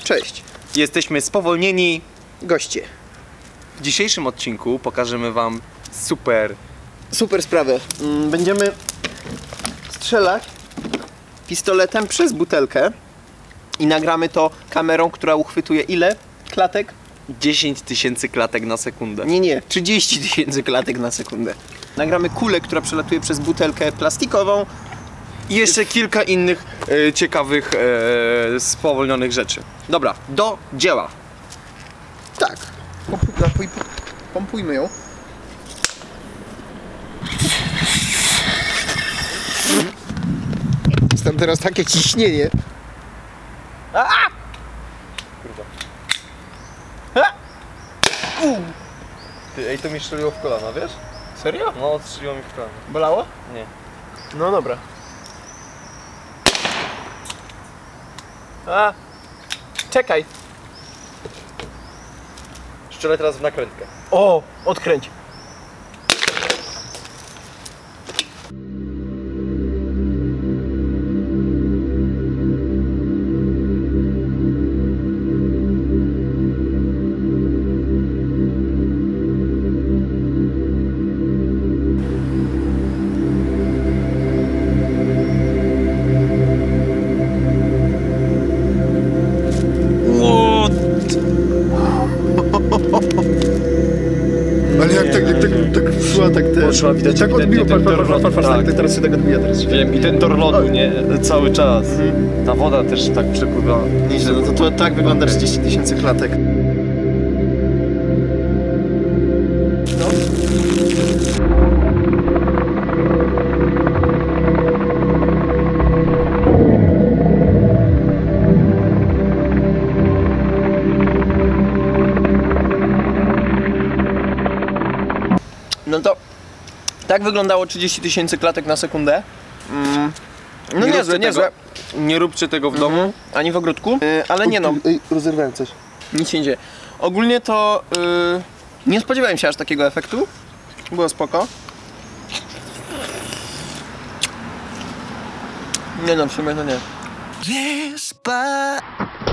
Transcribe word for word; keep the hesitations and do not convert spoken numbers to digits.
Cześć. Jesteśmy spowolnieni Goście. W dzisiejszym odcinku pokażemy wam super Super sprawę. Będziemy strzelać pistoletem przez butelkę i nagramy to kamerą, która uchwytuje ile klatek? dziesięć tysięcy klatek na sekundę. Nie, nie, trzydzieści tysięcy klatek na sekundę. Nagramy kulę, która przelatuje przez butelkę plastikową. I jeszcze kilka innych e, ciekawych e, spowolnionych rzeczy. Dobra, do dzieła. Tak. Pompuj, pompuj, pompujmy ją. Jest tam teraz takie ciśnienie. A! Kurwa. Ty, ej, to mi strzeliło w kolana, wiesz? Serio? No, strzeliło mi w kolana. Bolało? Nie. No dobra. A! Czekaj. Strzelę teraz w nakrętkę. O! Odkręć. Ale jak tak, jak tak, tak szła, tak też. Poszła, widać, tak odbiło, ten- ten patrz, patrz, tor- patrz, patrz, tak. tak, teraz się tak odbija, teraz się. Wiem, i ten tor lodu, nie? Cały czas. Ta woda też tak przepływa. Nieźle, no to, to tak wygląda trzydzieści tysięcy klatek. No. No to tak wyglądało trzydzieści tysięcy klatek na sekundę. Mm. No Nie niezłe, róbcie niezłe. tego. Nie róbcie tego w domu. Ani w ogródku. Yy, ale nie no, Ej, rozerwałem coś. nic się nie dzieje. Ogólnie to yy, nie spodziewałem się aż takiego efektu. Było spoko. Nie no, w sumie to nie.